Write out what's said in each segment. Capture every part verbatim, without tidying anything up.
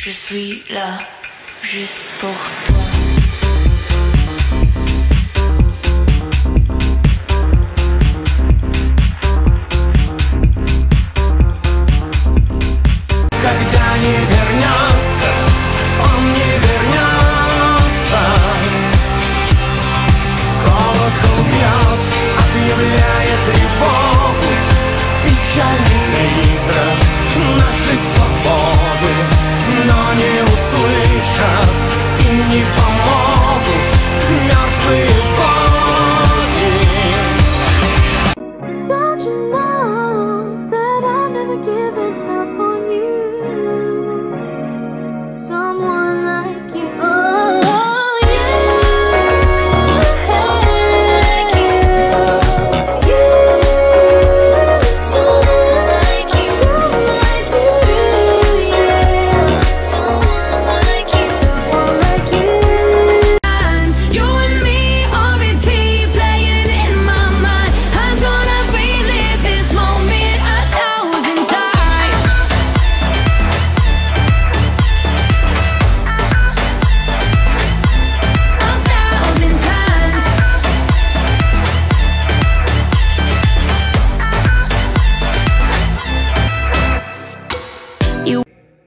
Je suis là, juste pour toi. Когда не вернется, он не вернется. Колокол бьет, объявляя тревогу. Печальный призрак нашей свободы. Но не услышат и не помогут мертвые боги. Don't you know that I've never given up on you? Someone like you. Oh, you. Someone like you. You. Someone like you. Someone like you. Someone like you. You and me on repeat, playing in my mind. I'm gonna relive this moment a thousand times. A thousand times. You.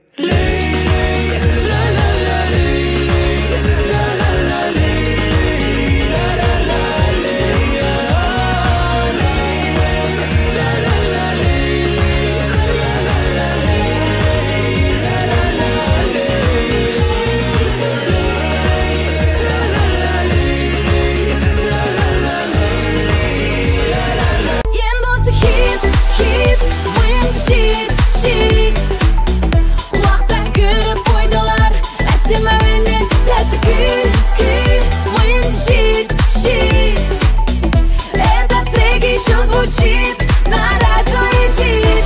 Yendo se hit, hit, wind sheet, sheet. Уақытта кіріп қойдылар, әсема үнмен тәтті күй, күй. Wind sheet, sheet. Этот трек еще звучит на радио и тит.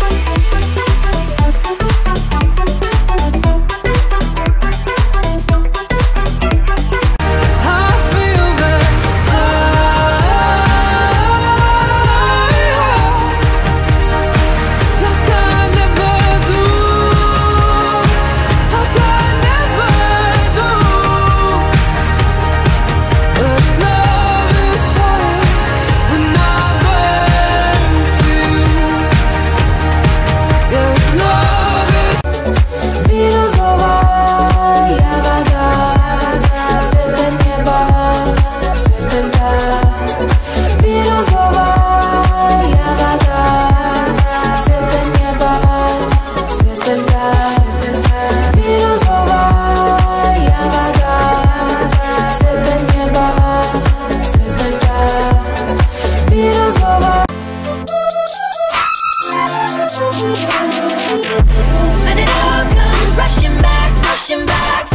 I feel better. Like I never do. Like I never do. But love is fire and I burn for you. Yes, love is. Бирюзовая вода, цвета неба, цвета льда. Бирюзовая вода, цвета неба, цвета льда. Бирюзовая вода, цвета неба, цвета льда. Бирюзовая. And it all comes rushing back, rushing back.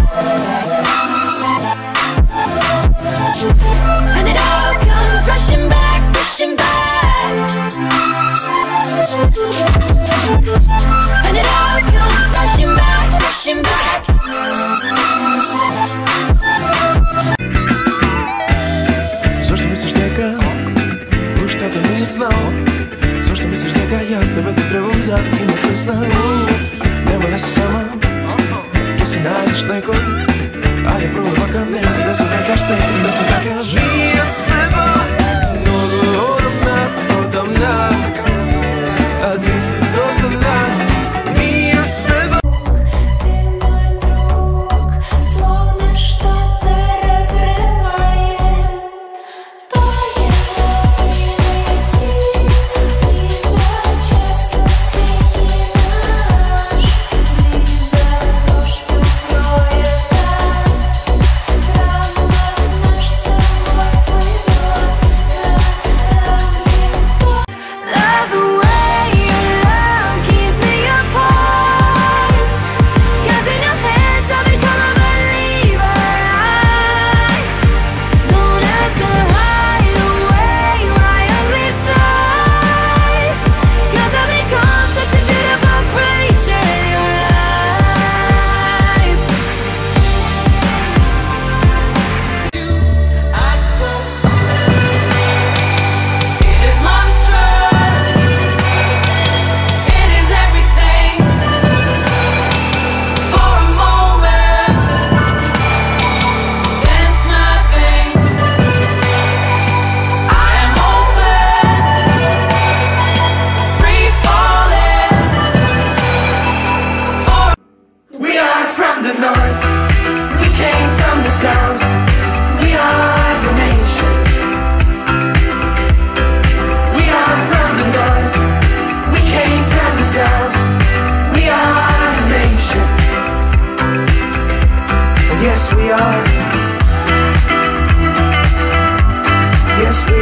And it all comes rushing back, rushing back. And it all comes rushing back, rushing back. Защо мислиш дека нещата не е знал? Защо мислиш дека и аз тебе те трябвам за има смисъл? Няма да си сама, ке си найдеш некой. Айде пробва към него да се векаш те и да се векаш. Ние сме два, много отдавна, отдавна. Азим си досадна. Ние сме два. Ты мой друг, словно что-то разрывает. Полет лети, близко часу тихий наш. Близок дождь укроет так. Граммов наш с тобой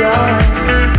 я.